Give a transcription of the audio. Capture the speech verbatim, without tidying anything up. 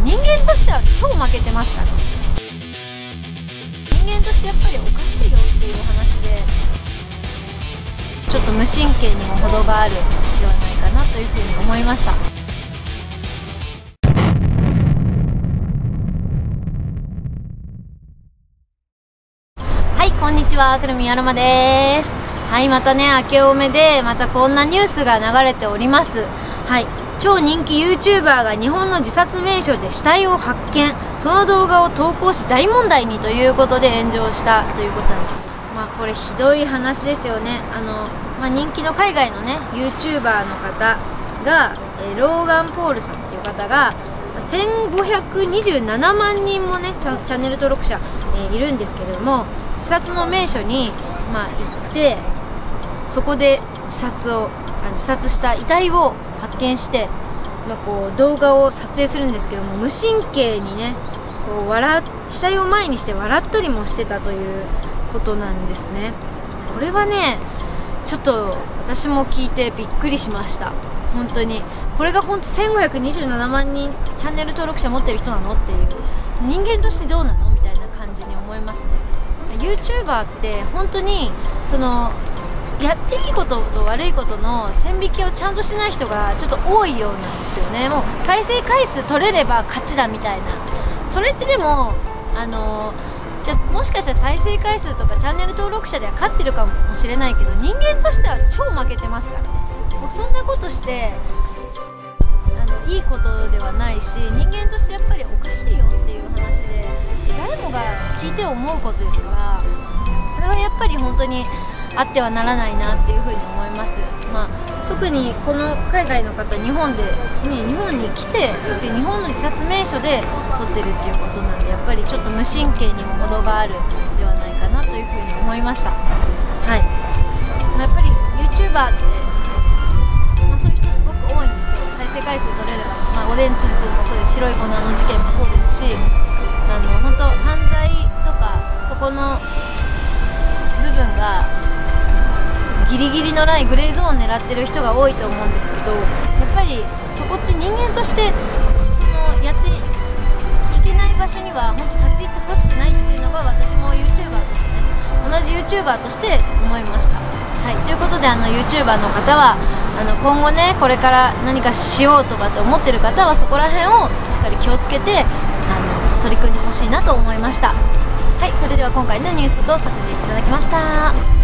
人間としては超負けてますから。人間としてやっぱりおかしいよっていう話で、ちょっと無神経にも程があるではないかなというふうに思いました。はい、こんにちは、くるみやろまです。はい、またね、明けおめでまたこんなニュースが流れております。はい、超人気 ユーチューバー が日本の自殺名所で死体を発見、その動画を投稿し大問題にということで炎上したということなんです。まあこれひどい話ですよね。あの、まあ、人気の海外のね ユーチューバー の方が、えー、ローガン・ポールさんっていう方がせんごひゃくにじゅうななまんにんもねチャ、チャンネル登録者、えー、いるんですけれども、自殺の名所に、まあ、行ってそこで自殺をあ自殺した遺体を発見して、まあ、こう動画を撮影するんですけども、無神経にねこう笑死体を前にして笑ったりもしてたということなんですね。これはねちょっと私も聞いてびっくりしました。本当にこれが本当せんごひゃくにじゅうななまんにんチャンネル登録者持ってる人なのっていう、人間としてどうなのみたいな感じに思いますね。 ユーチューバー って本当にそのやっていいことと悪いことの線引きをちゃんとしてない人がちょっと多いようなんですよね。もう再生回数取れれば勝ちだみたいな、それってでもあのじゃもしかしたら再生回数とかチャンネル登録者では勝ってるかもしれないけど、人間としては超負けてますからね。もうそんなことしてあのいいことではないし、人間としてやっぱりおかしいよっていう話で、誰もが聞いて思うことですから、これはやっぱり本当にあってはならないなっていうふうに思います。まあ、特にこの海外の方、日本で、ね、日本に来て、そして日本の自殺名所で撮ってるっていうことなんで、やっぱりちょっと無神経にも程があるではないかなというふうに思いました。はい、まあ、やっぱり ユーチューバー って、まあ、そういう人すごく多いんですよ。再生回数取れれば、まあ、おでんつんつんもそうです、白い粉の事件もそうですし、あの本当犯罪とかそこの部分がギリギリのないグレーゾーン狙ってる人が多いと思うんですけど、やっぱりそこって人間としてそのやっていけない場所には本当立ち入ってほしくないっていうのが、私も ユーチューバー としてね、同じ ユーチューバー として思いました。はい、ということであの ユーチューバー の方はあの今後ねこれから何かしようとかって思ってる方はそこら辺をしっかり気をつけてあの取り組んでほしいなと思いました。はい、それでは今回のニュースとさせていただきました。